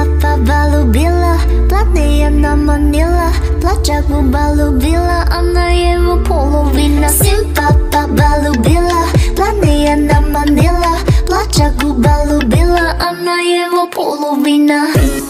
папа полюбила, платные наманила, плача губа любила, она его половина. Сын папа полюбила, платные наманила, плача губа любила, она его половина.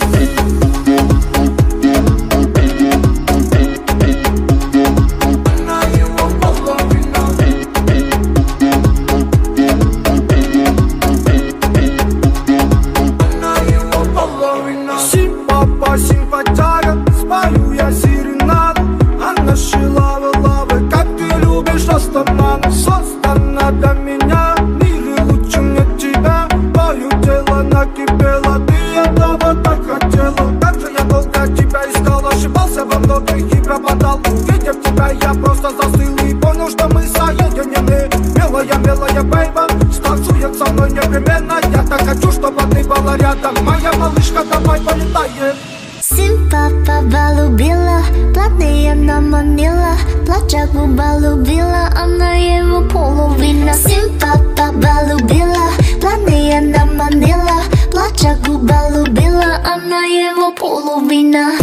Симпатяга, спою я серенаду. Она шила лавы, как ты любишь останану. Создана для меня, в мире лучше мне тебя. Твое тело накипело, ты этого так хотела. Как же я долго тебя искал, ошибался во многих и пропадал. Увидев тебя, я просто застыл и понял, что мы соединены. Милая, милая бейба, станцует со мной непременно. Я так хочу, чтобы ты была рядом. Моя малышка, давай полетаем. Сын папа полюбила, платные наманила, плача губа любила, она его половина. Сын папа полюбила, платные наманила, плача губа любила, она его половина.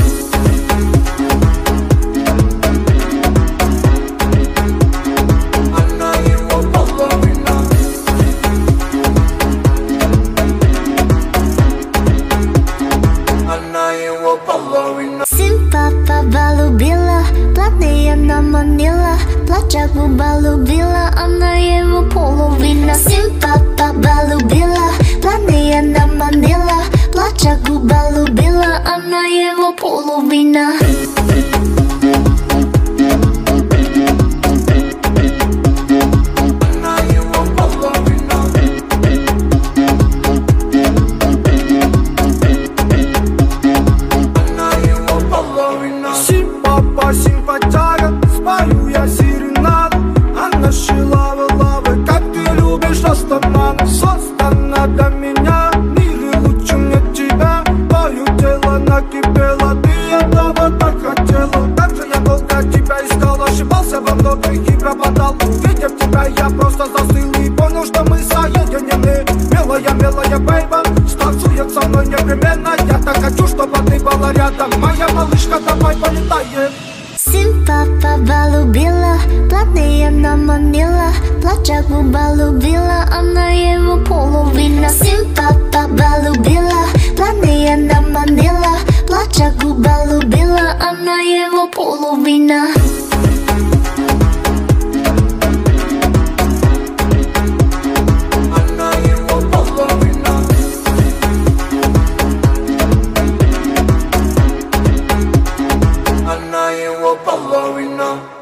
Сын папа полюбила, платные наманила, плача губа любила, она его половина. Сын папа полюбила, платные наманила, плача губа любила, она его половина. Симпатяга, спою я серенаду. Она шила лавы, как ты любишь останану. Создана для меня, в мире лучше мне тебя. Твое тело накипело, ты этого так хотела. Как же я долго тебя искал, ошибался во многих и пропадал. Увидев тебя, я просто застыл и понял, что мы соединены. Милая, милая бейба, станцует со мной непременно. Я так хочу, чтобы ты была рядом. Моя малышка, давай полетаем. Сын папа полюбила, платные наманила, плача губа любила, она его половина. Сын папа полюбила, платные наманила, плача губа любила, она его половина. Она его половина.